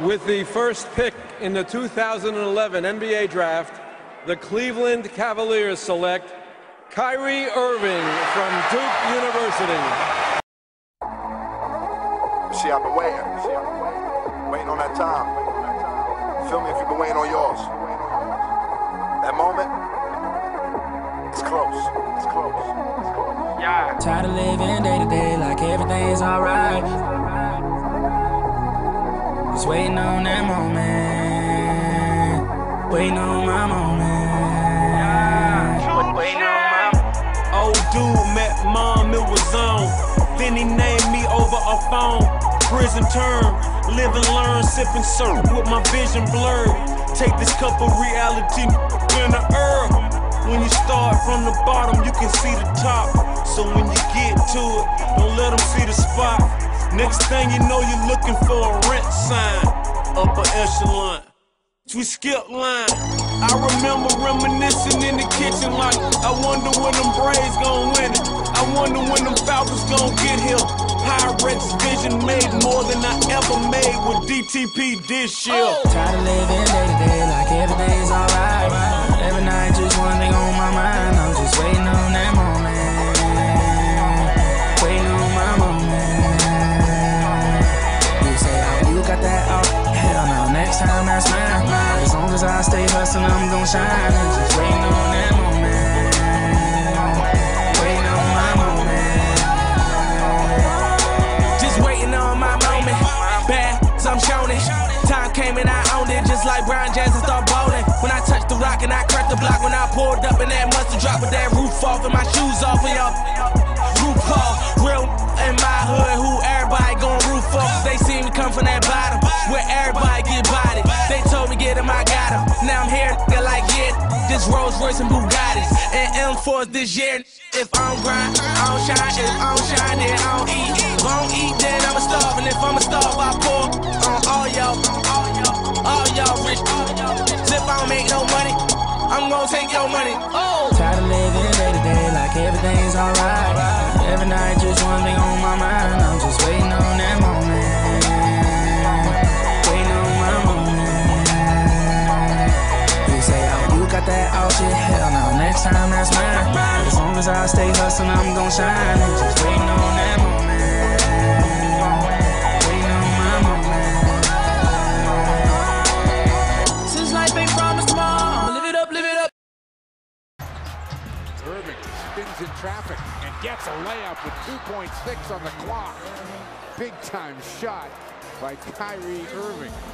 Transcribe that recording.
With the first pick in the 2011 NBA Draft, the Cleveland Cavaliers select Kyrie Irving from Duke University. See, I've been waiting. Waiting on that time. Feel me if you've been waiting on yours. That moment, it's close. It's close. It's close. Yeah. Tired of living day to day like everything's alright. Just waiting on that moment. Waiting on my moment. Waiting on my moment. Old dude met mom, it was on. Then he named me over a phone. Prison term, live and learn, sipping syrup with my vision blurred. Take this cup of reality in the earth. When you start from the bottom, you can see the top. So when you get to it, don't let them see the spot. Next thing you know, you're looking for a rent sign. Upper echelon, we skip line. I remember reminiscing in the kitchen like, I wonder when them Braves gon' win it. I wonder when them Falcons gon' get here. Pirates vision made more than I ever made with DTP this year. Tired of living day to day like everything's alright. Every night just one thing on my mind. I'm just waiting on that moment. Waiting on my moment. You say, oh, you got that? Oh, hell no, next time that's mine. As long as I stay hustling, I'm gon' shine. I'm just waiting on that moment. Waiting on my moment. Just waiting on my moment. Bad, so I'm showing it. Time came and I owned it, just like Brian Jackson start bowling. When I touched the rock and I cracked the block, when I pulled up and that mustard drop with that roof off and my shoes off and your roof off. Real in my hood, who everybody gon' roof off. They see me come from that bottom, where everybody get bodied. They told me get him, I got him. Now I'm here, like yeah, this Rolls Royce and Bugattis and M4s this year. If I don't grind, I don't shine. If I don't shine, then I don't eat. If I don't eat, then I'ma starve. And if I'ma starve, I pour on all y'all rich. If I don't make no money, I'm gonna take your money. Tired of living day to day like everything's alright. Every night just one thing on my mind. I'm just waiting on that moment. Waiting on my moment. You say, oh, you got that? Oh shit, hell no, next time that's mine. As long as I stay hustling, I'm gon' shine. I'm just waiting on that moment. Waiting on my moment. Since life ain't promised tomorrow, live it up, live it up. Irving spins in traffic and gets a layup with 2.6 on the clock. Big time shot by Kyrie Irving.